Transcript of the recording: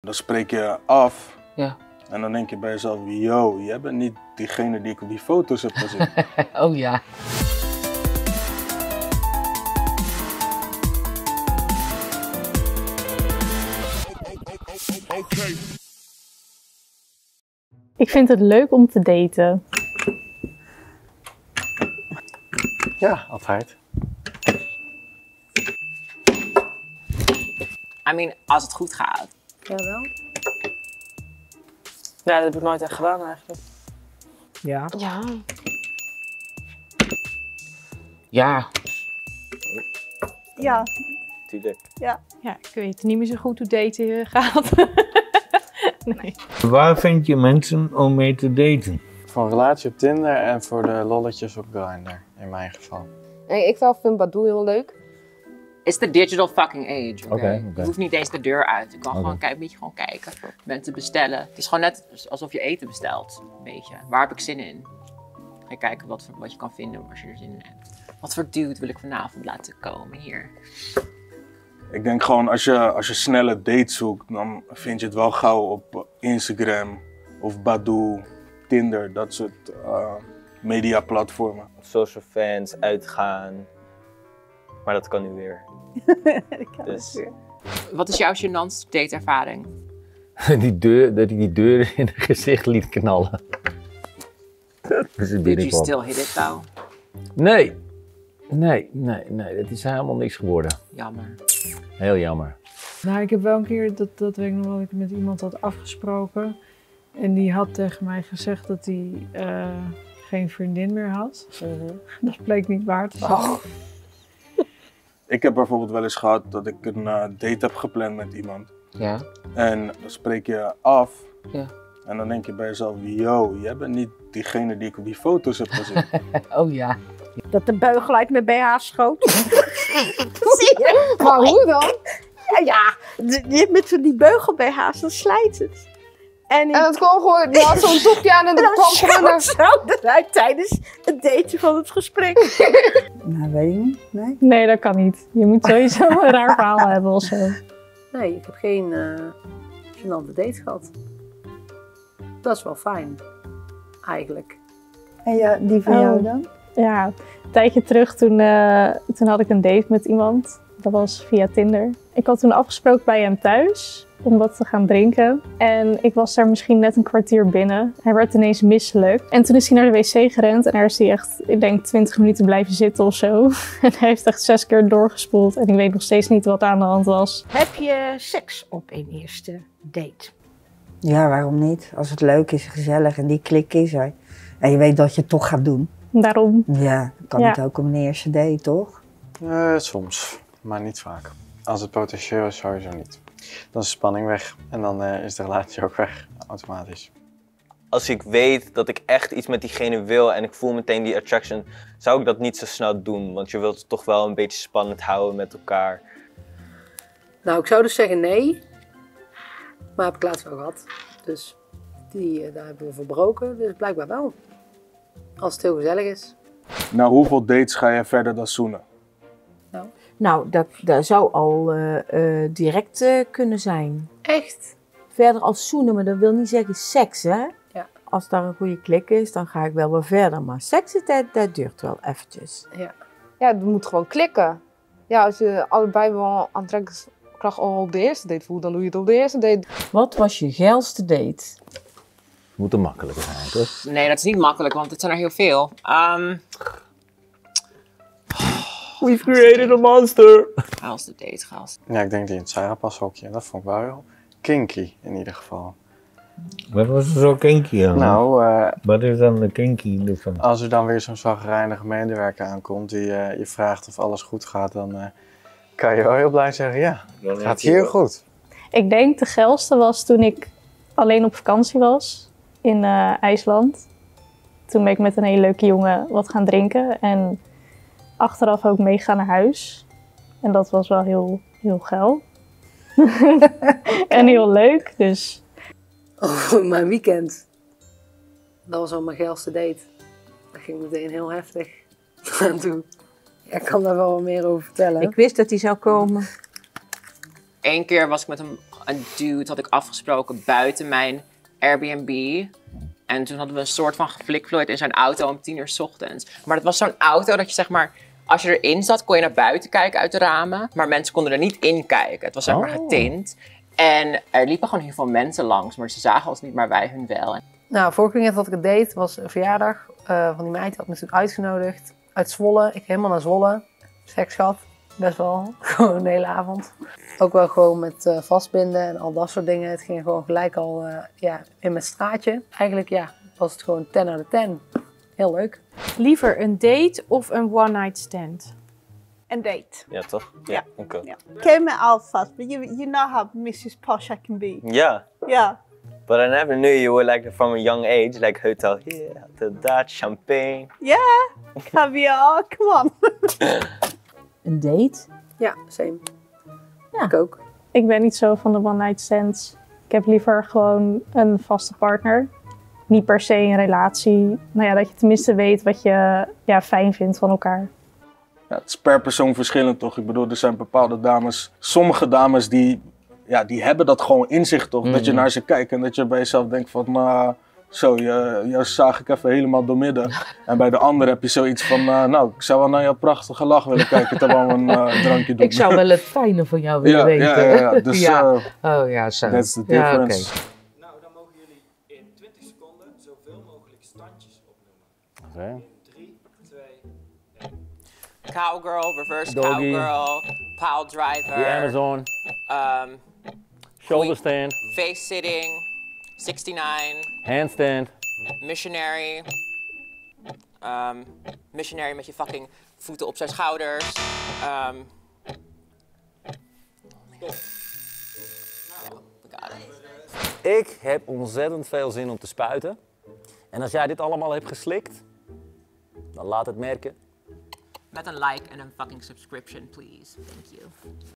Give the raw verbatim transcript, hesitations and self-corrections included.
dan spreek je af. Ja. En dan denk je bij jezelf, yo, jij bent niet diegene die ik op die foto's heb gezien. Oh ja. Ik vind het leuk om te daten. Ja, altijd. I mean, als het goed gaat. Jawel. Ja, dat heb ik nooit echt gedaan eigenlijk. Ja. Ja. Ja. Ja. Tuurlijk. Ja. Ja, ik weet niet meer zo goed hoe daten gaat. Nee. Waar vind je mensen om mee te daten? Voor een relatie op Tinder en voor de lolletjes op Grindr, in mijn geval. Nee, ik zelf vind Badoo heel leuk. It's the digital fucking age. Oké. Oké, Okay? oké. Je hoeft niet eens de deur uit. Je kan Oké. gewoon kijken, een beetje gewoon kijken. Mensen bestellen. Het is gewoon net alsof je eten bestelt. Een beetje. Waar heb ik zin in? Ga je kijken wat, voor- wat je kan vinden als je er zin in hebt. Wat voor dude wil ik vanavond laten komen hier? Ik denk gewoon, als je, als je snelle dates zoekt, dan vind je het wel gauw op Instagram of Badoo, Tinder, dat soort uh, mediaplatformen. Social fans, uitgaan. Maar dat kan nu weer. Dus. Wat is jouw gênantste dateervaring? Die deur, dat hij die deur in het gezicht liet knallen. Dat is het Did you binnenkwam. still hit it though? Nee. Nee, nee, nee, dat is helemaal niks geworden. Jammer. Heel jammer. Nou, ik heb wel een keer, dat, dat weet ik nog wel, dat ik met iemand had afgesproken. En die had tegen mij gezegd dat hij uh, geen vriendin meer had. Mm-hmm. Dat bleek niet waar te zijn. Oh. Ik heb bijvoorbeeld wel eens gehad dat ik een uh, date heb gepland met iemand. Ja. En dan spreek je af. Ja. En dan denk je bij jezelf, yo, jij bent niet diegene die ik op die foto's heb gezien. Oh ja. Dat de beugel uit mijn B H schoot. Zie je? Maar hoe dan? Ja, ja. De- je hebt met van die beugel B H's, dan slijt het. En, ik... En het kwam gewoon, je had zo'n topje aan en en dat dan kwam gewoon er. schoot zo eruit tijdens het daten van het gesprek. Nou, weet ik niet. Nee. Nee, dat kan niet. Je moet sowieso een raar verhaal hebben of zo. Nee, ik heb geen uh, gênante date gehad. Dat is wel fijn. Eigenlijk. En ja, die van jou dan? Ja, een tijdje terug toen, uh, toen had ik een date met iemand. Dat was via Tinder. Ik had toen afgesproken bij hem thuis om wat te gaan drinken. En ik was daar misschien net een kwartier binnen. Hij werd ineens misselijk. En toen is hij naar de wc gerend en daar is hij echt, ik denk, twintig minuten blijven zitten of zo. En hij heeft echt zes keer doorgespoeld en ik weet nog steeds niet wat aan de hand was. Heb je seks op een eerste date? Ja, waarom niet? Als het leuk is, gezellig en die klik is er. En je weet dat je het toch gaat doen. Daarom. Ja, kan Ja. het ook op een eerste date, toch? Uh, soms, maar niet vaak. Als het potentieel is, sowieso niet. Dan is de spanning weg en dan uh, is de relatie ook weg, automatisch. Als ik weet dat ik echt iets met diegene wil en ik voel meteen die attraction, zou ik dat niet zo snel doen. Want je wilt het toch wel een beetje spannend houden met elkaar. Nou, ik zou dus zeggen nee. Maar heb ik laatst wel gehad. Dus die, uh, daar hebben we verbroken. Dus blijkbaar wel. Als het heel gezellig is. Nou, hoeveel dates ga je verder dan zoenen? Nou, dat, dat zou al uh, uh, direct uh, kunnen zijn. Echt? Verder als zoenen, maar dat wil niet zeggen seks, hè? Ja. Als daar een goede klik is, dan ga ik wel weer verder. Maar seks, dat, dat duurt wel eventjes. Ja. Ja, het moet gewoon klikken. Ja, als je allebei wel aantrekkingskracht al op de eerste date voelt, dan doe je het op de eerste date. Wat was je geilste date? Moet een makkelijker zijn, toch? Nee, dat is niet makkelijk, want het zijn er heel veel. Um, We've created a monster! Gaalste date, gast. Ja, ik denk die in het Sarahpass-hokje. Dat vond ik wel heel kinky, in ieder geval. Wat was er zo kinky aan? Nou, uh, wat is dan de kinky ervan? Als er dan weer zo'n zagrijnige medewerker aankomt die uh, je vraagt of alles goed gaat, dan uh, kan je wel heel blij zeggen, ja, het gaat hier goed. Ik denk de geilste was toen ik alleen op vakantie was in uh, IJsland. Toen ben ik met een hele leuke jongen wat gaan drinken en achteraf ook meegaan naar huis. En dat was wel heel, heel geil. En heel leuk, dus... Oh, mijn weekend. Dat was al mijn geilste date. Dat ging meteen heel heftig aan toe. Ja, ik kan daar wel wat meer over vertellen. Ik wist dat hij zou komen. Eén keer was ik met hem een dude had ik afgesproken buiten mijn Airbnb. En toen hadden we een soort van geflikvlooid in zijn auto om tien uur 's ochtends. Maar dat was zo'n auto dat je zeg maar, als je erin zat, kon je naar buiten kijken uit de ramen. Maar mensen konden er niet in kijken. Het was zeg maar Oh. getint. En er liepen gewoon heel veel mensen langs, maar ze zagen ons niet, maar wij hun wel. Nou, vorige weekend had ik een date, was een verjaardag uh, van die meid. Die had me toen uitgenodigd uit Zwolle. Ik helemaal naar Zwolle. Seks gehad, best wel. Gewoon de hele avond. Ook wel gewoon met uh, vastbinden en al dat soort dingen. Het ging gewoon gelijk al uh, ja, in mijn straatje. Eigenlijk ja, was het gewoon ten out of ten. Heel leuk. Liever een date of een one-night stand? Een date. Ja, toch? Ja, ik ook. Yeah. Came me out fast, but you, you know how missus Posh I can be. Yeah. Yeah. But I never knew you were like from a young age, like hotel here, hotel that, champagne. Yeah. Caviar, come on. Een date? Ja, same. Ja. Ik ook. Ik ben niet zo van de one-night stands. Ik heb liever gewoon een vaste partner. Niet per se een relatie. Nou ja, dat je tenminste weet wat je ja, fijn vindt van elkaar. Ja, het is per persoon verschillend toch? Ik bedoel, er zijn bepaalde dames, sommige dames die, ja, die hebben dat gewoon in zich toch? Mm. Dat je naar ze kijkt en dat je bij jezelf denkt van, nou, zo, je, je zaag ik even helemaal doormidden. En bij de andere heb je zoiets van, uh, nou, ik zou wel naar jouw prachtige lach willen kijken terwijl we een uh, drankje doen. Ik zou wel het fijne van jou willen ja, weten. Ja, ja, ja. Dus, ja. Uh, oh ja, zo. That's the difference. Ja, okay. Nou, dan mogen jullie in twintig seconden zoveel mogelijk standjes opnoemen. Oké. Okay. drie, twee, één. Cowgirl, reverse Doggy. cowgirl, pile driver. The Amazon. Um, Shoulder stand. Face sitting, sixty-nine. Handstand. Missionary. Um, missionary met je fucking voeten op zijn schouders. Um, Stop. Nou, we got it. Ik heb ontzettend veel zin om te spuiten. En als jij dit allemaal hebt geslikt, dan laat het merken. Met een like en een fucking subscription, please. Thank you.